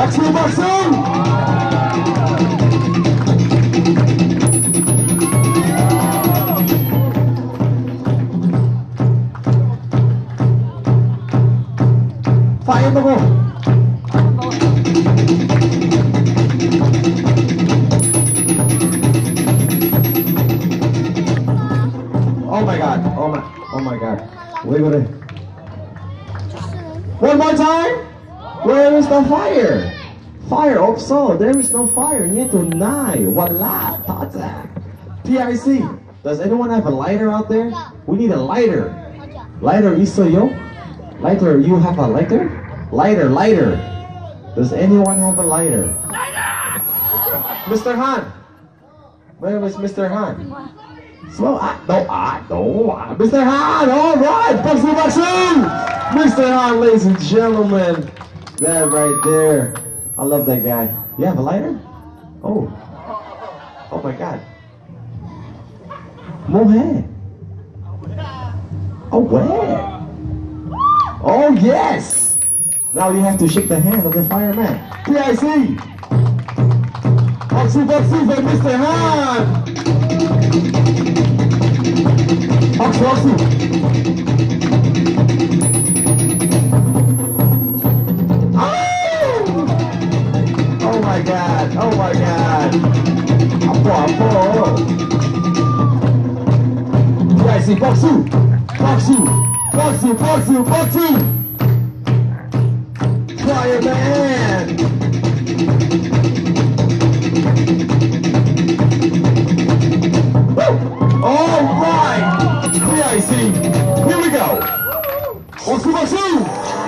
박수 박수. 파이어 먹어. Oh my god. Oh my god. 왜 그래? One more time. Where is the fire? Fire 없어. There is no fire. Nieto nai. Wala. Tata. PIC. Does anyone have a lighter out there? We need a lighter. Lighter 있어요? Lighter. You have a lighter? Lighter. Does anyone have a lighter? Mr. Han. Where was Mr. Han? Slow. No. Mr. Han. All right. 박수 박수. Mr. Han, ladies and gentlemen. That right there. I love that guy. You have a lighter? Oh my god. 뭐해? Oh, where? Oh, yes! Now you have to shake the hand of the fireman. PIC! 박수 for Mr. Han! 박수! Oh my god! 아파. PIC 박수! Fireman! Alright! PIC! Here we go! 박수!